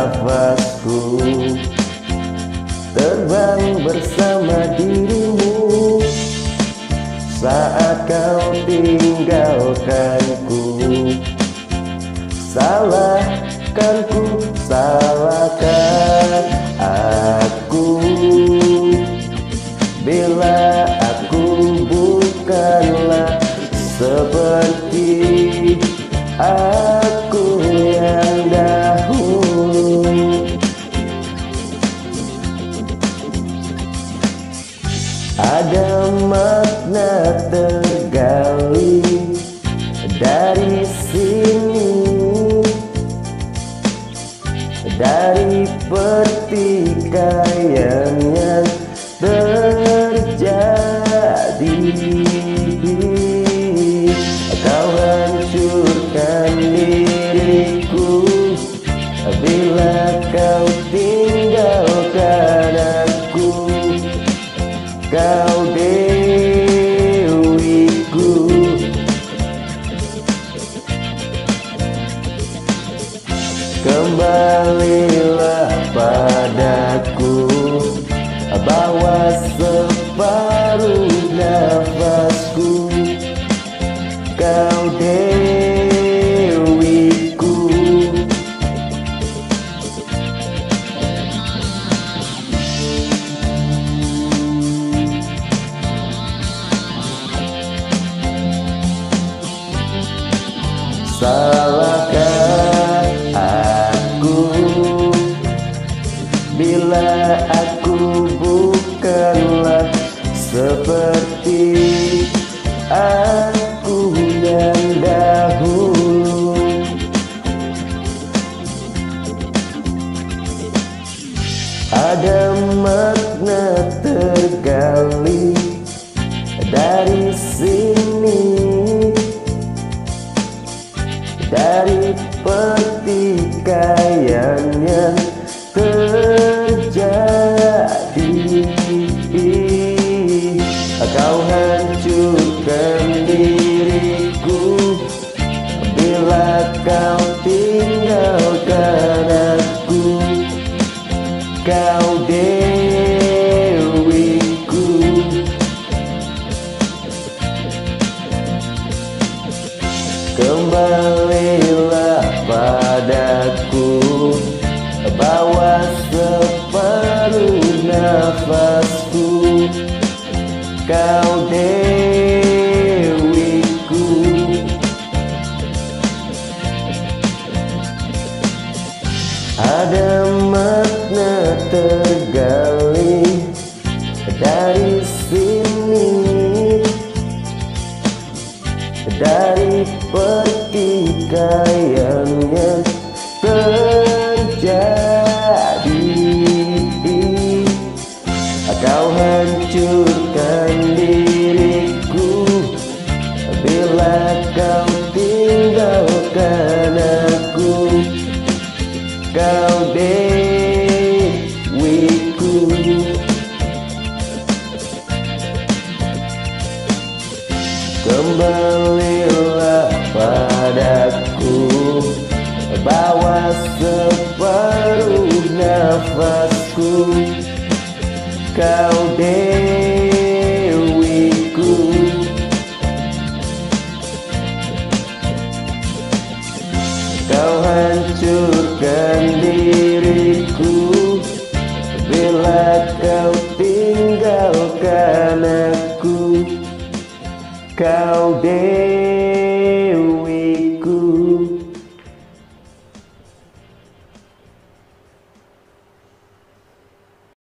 nafasku, terbang bersama dirimu saat kau tinggalkanku. Salahkanku, salahkan aku bila aku bukanlah seperti aku yang dahulu. Ada makna tergali dari sini, dari pertikaian yang terjadi. Kau hancurkan diriku bila kau tinggalkan aku. Kau dewiku, kembalilah padaku, bawa separuh nafasku. Kau dewiku, salahkan aku bila aku bukanlah seperti aku yang dahulu. Ada makna tergali dari sini, dari pertikaian yang terjadi. Kau hancurkan diriku bila kau tinggalkan aku. Kau dewiku, kembalilah padaku, bawa separuh nafasku. Kau dewiku, ada makna tergali dari sini, dari pertikaian yang terjadi. Kau hancurkan diriku bila kau tinggalkan aku. Kau dewiku, kembalilah padaku, bawa separuh nafasku. Kau